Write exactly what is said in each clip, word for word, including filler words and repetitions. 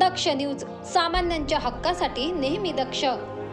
दक्ष news, सामान्यांच्या हक्कासाठी नेहमी दक्ष.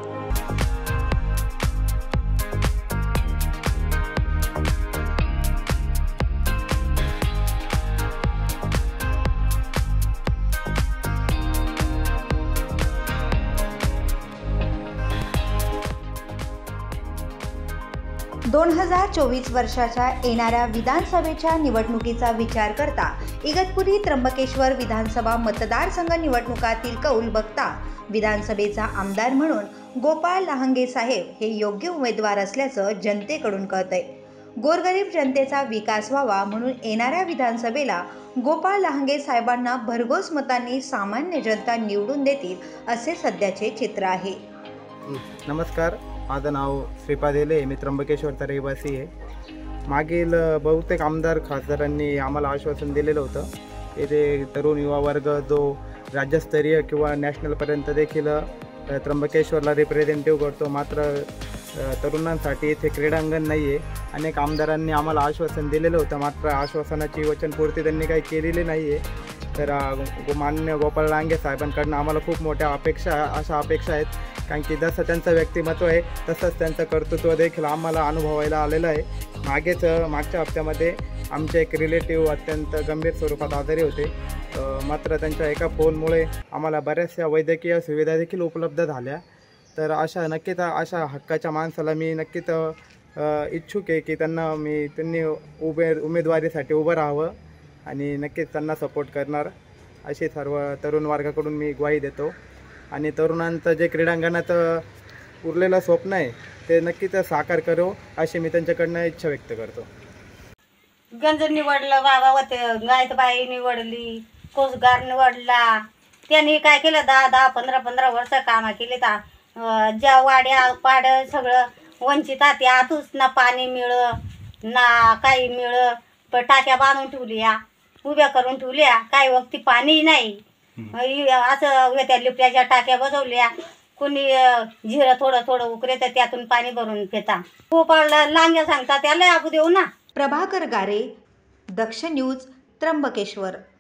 दोन हजार चोवीस वर्षाच्या येणाऱ्या विधानसभेच्या निवडणुकीचा विचार करता इगतपुरी त्र्यंबकेश्वर विधानसभा मतदारसंघ निवडणुकातील कौल बघता विधानसभेचा आमदार म्हणून गोपाळ लहांगे साहेब हे योग्य उमेदवार असल्याचं जनतेकडून कळतंय. गोरगरीब जनतेचा विकास व्हावा म्हणून येणाऱ्या विधानसभेला गोपाळ लहांगे साहेबांना भरघोस मतांनी सामान्य जनता निवडून देतील असे सध्याचे चित्र आहे. नमस्कार, माझं नाव श्रीपाद हेले, मी त्र्यंबकेश्वरचा रहिवासी आहे. मागील बहुतेक आमदार खासदारांनी आम्हाला आश्वासन दिलेलं होतं. येथे तरुण युवा वर्ग जो राज्यस्तरीय किंवा नॅशनलपर्यंत देखील त्र्यंबकेश्वरला रिप्रेझेंटेटिव्ह करतो, मात्र तरुणांसाठी इथे क्रीडांगण नाही आहे. अनेक आमदारांनी आम्हाला आश्वासन दिलेलं होतं, मात्र आश्वासनाची वचनपूर्ती त्यांनी काही केलेली नाही आहे. तर माननीय गोपाळ लहांगे साहेबांकडून आम्हाला खूप मोठ्या अपेक्षा अशा अपेक्षा आहेत, कारण की जसं त्यांचं व्यक्तिमत्व आहे तसंच त्यांचं कर्तृत्व देखील आम्हाला अनुभवायला आलेलं आहे. मागेच मागच्या हप्त्यामध्ये आमचे एक रिलेटिव्ह अत्यंत गंभीर स्वरूपात आजारी होते, मात्र त्यांच्या एका फोनमुळे आम्हाला बऱ्याचशा वैद्यकीय सुविधा देखील उपलब्ध झाल्या. तर अशा नक्कीच अशा हक्काच्या माणसाला मी नक्कीच इच्छुक आहे की त्यांना मी त्यांनी उभे उमेदवारीसाठी उभं राहावं आणि नक्कीच त्यांना सपोर्ट करणार अशी सर्व तरुण वर्गाकडून मी ग्वाही देतो. आणि तरुणांचं जे क्रीडांगणात उरलेलं स्वप्न आहे ते नक्कीच साकार करू अशी मी त्यांच्याकडनं इच्छा व्यक्त करतो. गंज निवडलं, बाबा होते गायतबाई निवडली, कोसगार निवडला. त्यांनी काय केलं, दहा दहा पंधरा पंधरा वर्ष कामं केली. ता ज्या वाड्या पाड सगळं वंचित आहे, आतूच ना पाणी मिळ ना काही मिळ, पण टाक्या बांधून ठेवल्या, उभ्या करून ठेवल्या, काही वक्ती पाणी नाही. असं त्या लिपट्याच्या टाक्या बसवल्या, कोणी झिरं थोडं थोडं उकरे तर त्यातून पाणी भरून पिता. गोपाळ लांग्या सांगतात त्याला आपू देऊ ना. प्रभाकर गारे, दक्ष न्यूज, त्र्यंबकेश्वर.